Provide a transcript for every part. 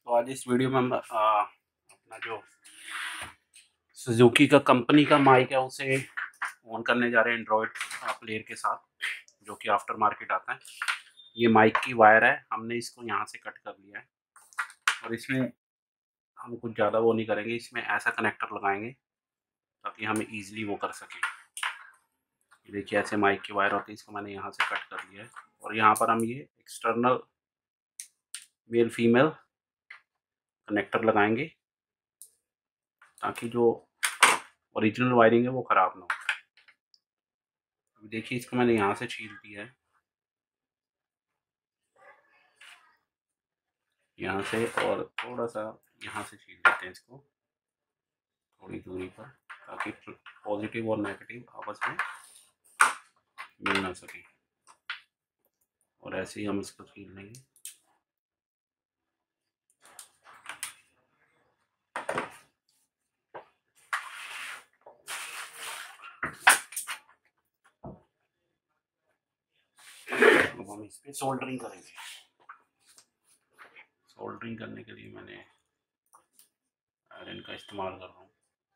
तो आज इस वीडियो में हम अपना जो सुजुकी का कंपनी का माइक है उसे ऑन करने जा रहे हैं एंड्रॉयड प्लेयर के साथ, जो कि आफ्टर मार्केट आता है। ये माइक की वायर है, हमने इसको यहाँ से कट कर लिया है और इसमें हम कुछ ज़्यादा वो नहीं करेंगे। इसमें ऐसा कनेक्टर लगाएंगे ताकि हम इजीली वो कर सकें। देखिए ऐसे माइक की वायर होती है, इसको मैंने यहाँ से कट कर लिया है और यहाँ पर हम ये एक्सटर्नल मेल फीमेल कनेक्टर लगाएंगे ताकि जो ओरिजिनल वायरिंग है वो ख़राब ना हो। अभी देखिए इसको मैंने यहाँ से छील दिया है, यहाँ से, और थोड़ा सा यहाँ से छील देते हैं इसको थोड़ी दूरी पर, ताकि पॉजिटिव और नेगेटिव आपस में मिल ना सके। और ऐसे ही हम इसको छील लेंगे। अब हम इस पर सोल्डरिंग करेंगे। सोल्डरिंग करने के लिए मैंने आयरन का इस्तेमाल कर रहा हूँ।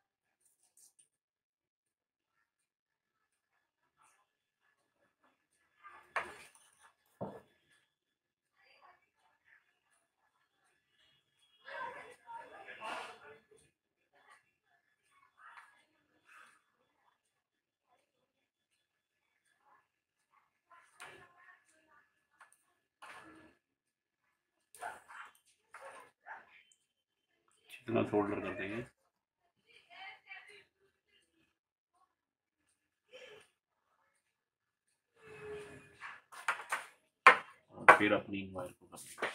इतना सोल्डर कर देंगे। और फिर अपनी वायर को कर देंगे।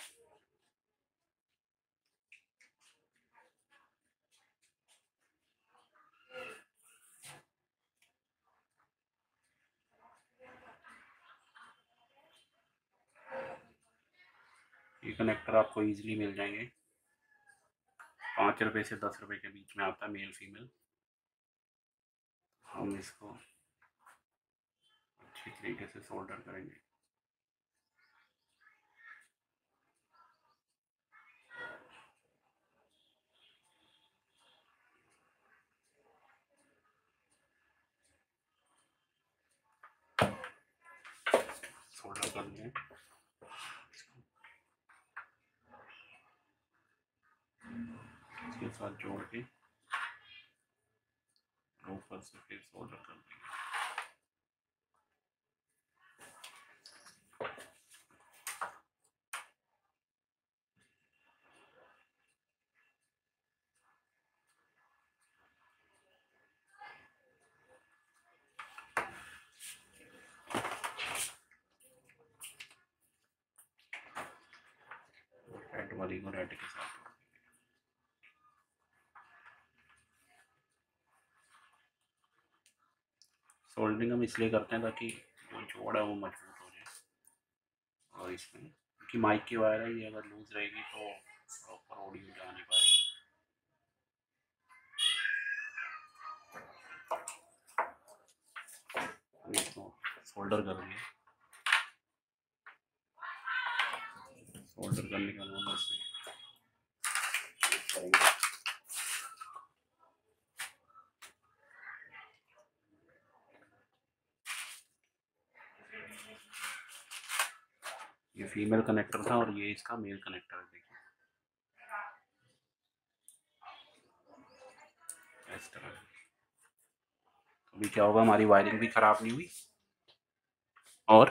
ये कनेक्टर आपको इजीली मिल जाएंगे, 5 रुपये से 10 रुपये के बीच में आता है, मेल फीमेल। हम इसको अच्छी तरीके से सोल्डर करेंगे। सोल्डर कर लें, इसके साथ जोड़ के ऊपर से फिर सोल्डर कर देंगे। रेड वाली को रेड के साथ। सोल्डरिंग हम इसलिए करते हैं ताकि जो जोड़ है वो मजबूत हो जाए। और इसमें क्योंकि माइक की वायर है, ये अगर लूज रहेगी तो प्रॉपर ऑडियो जा नहीं पाएगी। इसको सोल्डर कर दिए। सोल्डर करने के बाद इसमें करेंगे। ये फीमेल कनेक्टर था और ये इसका मेल कनेक्टर है। देखिए इस तरह। अभी क्या होगा, हमारी वायरिंग भी खराब नहीं हुई और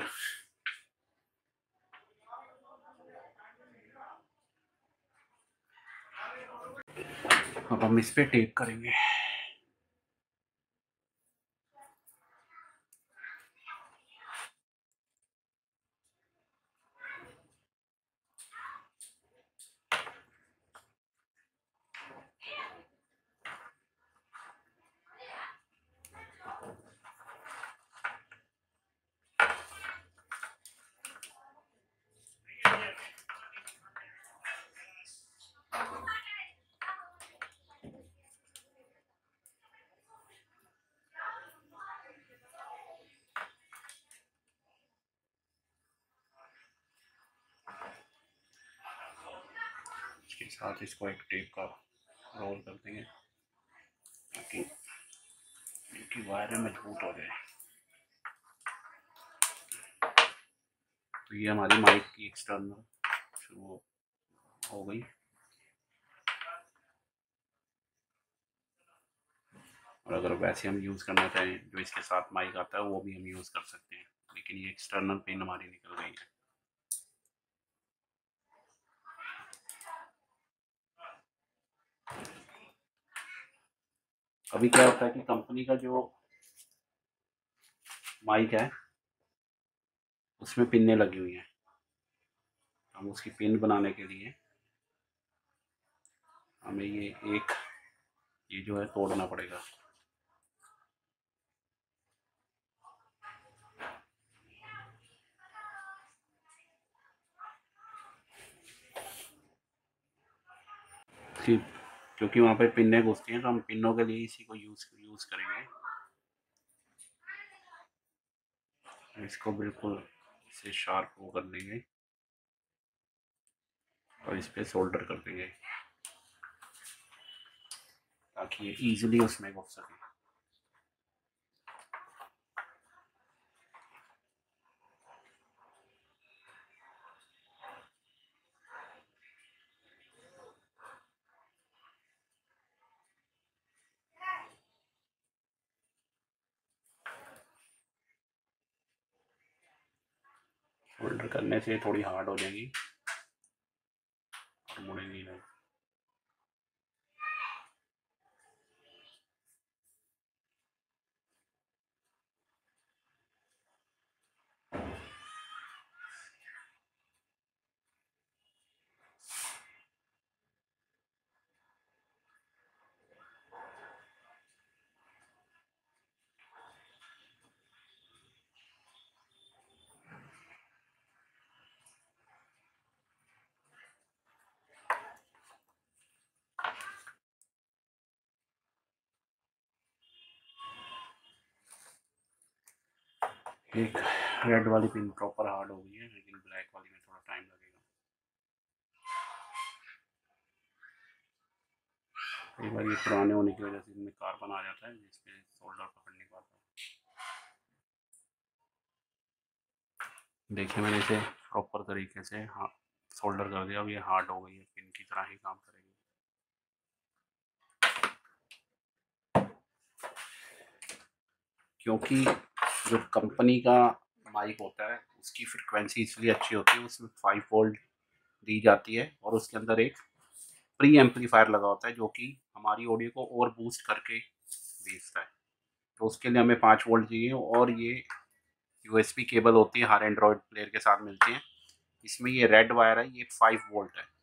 अब हम इस पे टेप करेंगे। इसके साथ इसको एक टेप का रोल कर देंगे ताकि इनकी वायरें मजबूत हो जाए। तो ये हमारी माइक की एक्सटर्नल शुरू हो गई। और अगर वैसे हम यूज़ करना चाहें जो इसके साथ माइक आता है वो भी हम यूज़ कर सकते हैं, लेकिन ये एक्सटर्नल पिन हमारी निकल गई है। अभी क्या होता है कि कंपनी का जो माइक है उसमें पिनें लगी हुई हैं। हम उसकी पिन बनाने के लिए हमें ये जो है तोड़ना पड़ेगा। ठीक, क्योंकि वहाँ पे पिनें घुसती हैं तो हम पिनों के लिए इसी को यूज़ करेंगे। इसको बिल्कुल इसे शार्प वो कर लेंगे और इस पे सोल्डर कर देंगे ताकि ये ईजिली उसमें घुस सके। सोल्डर करने से थोड़ी हार्ड हो जाएगी और मुड़ेंगी नहीं। एक रेड वाली पिन प्रॉपर हार्ड हो गई है, लेकिन ब्लैक वाली में थोड़ा टाइम लगेगा। कई बार ये पुराने होने की वजह से इनमें कार्बन आ जाता है जिसमें सोल्डर पकड़ नहीं पाता। देखिए मैंने इसे प्रॉपर तरीके से हाँ सोल्डर कर दिया। अब ये हार्ड हो गई है, पिन की तरह ही काम करेगी। क्योंकि जो कंपनी का माइक होता है उसकी फ्रिक्वेंसी इसलिए अच्छी होती है, उसमें 5 वोल्ट दी जाती है और उसके अंदर एक प्री एम्पलीफायर लगा होता है जो कि हमारी ऑडियो को और बूस्ट करके भेजता है। तो उसके लिए हमें 5 वोल्ट चाहिए और ये यूएसबी केबल होती है, हर एंड्रॉयड प्लेयर के साथ मिलती है। इसमें ये रेड वायर है, ये 5 वोल्ट है।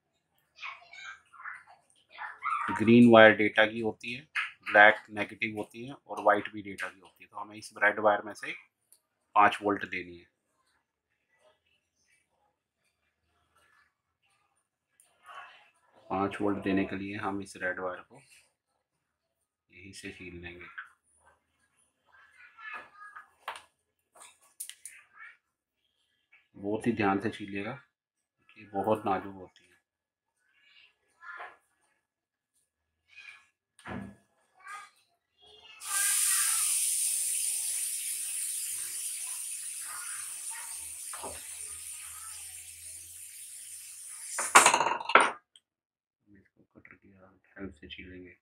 ग्रीन वायर डेटा की होती है, ब्लैक नेगेटिव होती है और वाइट भी डेटा की होती है। तो हमें इस रेड वायर में से 5 वोल्ट देनी है। 5 वोल्ट देने के लिए हम इस रेड वायर को यहीं से छील लेंगे। बहुत ही ध्यान से छीलिएगा कि बहुत नाजुक होती है। इसको कटर की हेल्प से छीलेंगे।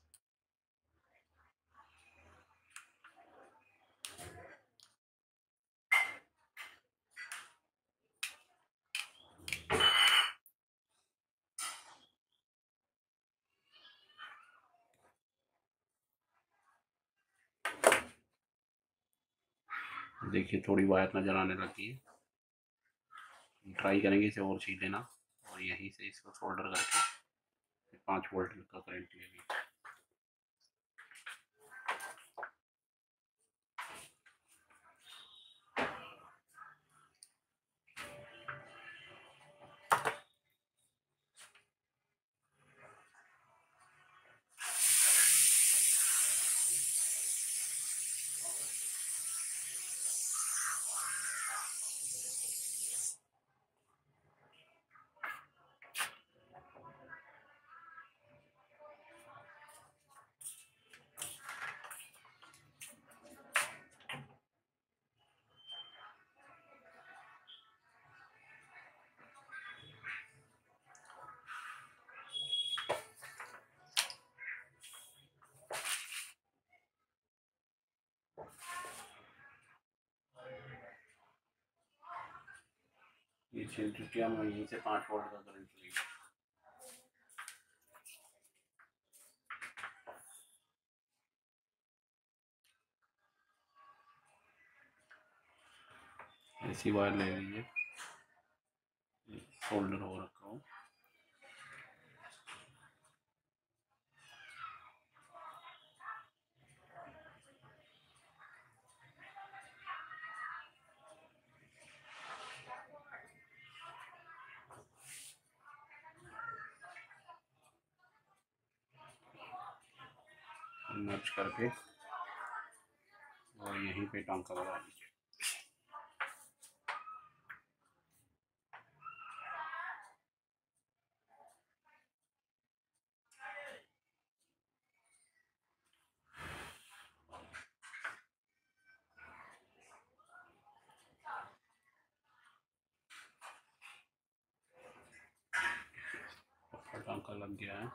देखिए थोड़ी वायर नज़र आने लगी है। ट्राई करेंगे इसे और छील लेना और यहीं से इसको सोल्डर करके 5 वोल्ट का करंट लेंगे। छिल चुकी है, हम यहीं से 5 वोल्ट का करंट लेंगे। ऐसी वायर ले लीजिए, सोल्डर हो रखा हो। मर्ज करके और यहीं पे टांका लगा लीजिए। टांका लग गया है।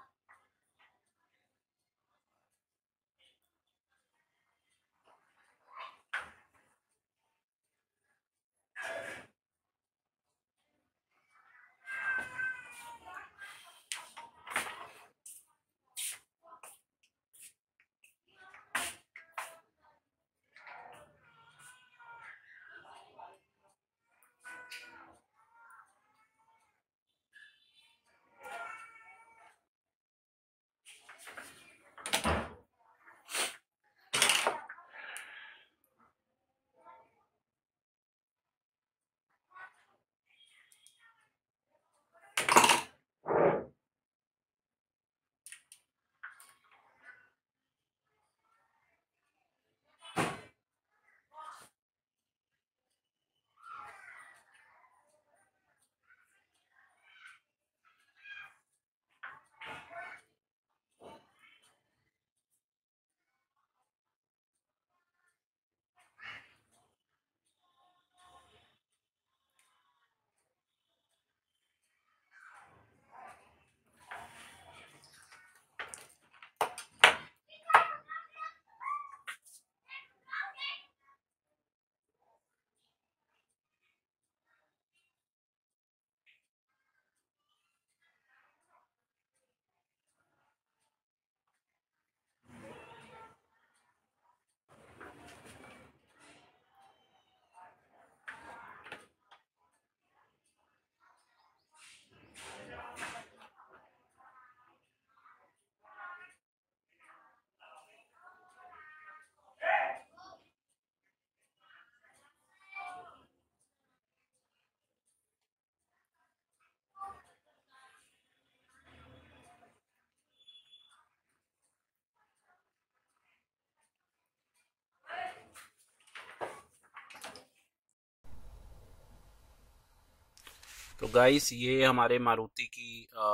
तो गाइस, ये हमारे मारुति की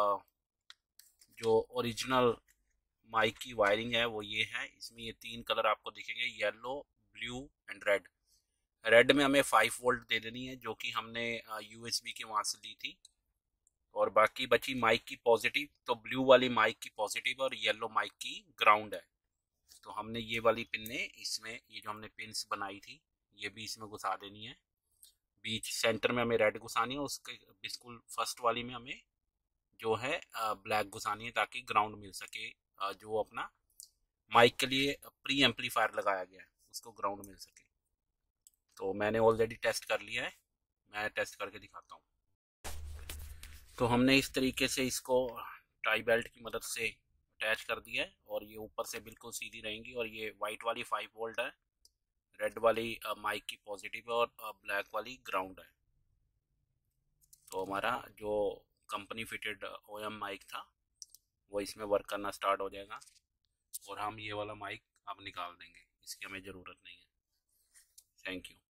जो ओरिजिनल माइक की वायरिंग है वो ये है। इसमें ये 3 कलर आपको दिखेंगे, yellow, blue and red. Red में हमें 5 वोल्ट दे देनी है, जो कि हमने यूएसबी के वहाँ से ली थी। और बाकी बची माइक की पॉजिटिव, तो ब्लू वाली माइक की पॉजिटिव और येलो माइक की ग्राउंड है। तो हमने ये वाली पिन ने इसमें, ये जो हमने पिन्स बनाई थी, ये भी इसमें घुसा देनी है। बीच सेंटर में हमें रेड घुसानी है, उसके बिल्कुल फर्स्ट वाली में हमें जो है ब्लैक घुसानी है, ताकि ग्राउंड मिल सके। जो अपना माइक के लिए प्री एम्पलीफायर लगाया गया है उसको ग्राउंड मिल सके। तो मैंने ऑलरेडी टेस्ट कर लिया है, मैं टेस्ट करके दिखाता हूँ। तो हमने इस तरीके से इसको टाई बेल्ट की मदद से अटैच कर दिया है, और ये ऊपर से बिल्कुल सीधी रहेंगी। और ये वाइट वाली 5 वोल्ट है, रेड वाली माइक की पॉजिटिव है, और ब्लैक वाली ग्राउंड है। तो हमारा जो कंपनी फिटेड ओएम माइक था वो इसमें वर्क करना स्टार्ट हो जाएगा, और हम ये वाला माइक अब निकाल देंगे, इसकी हमें ज़रूरत नहीं है। Thank you.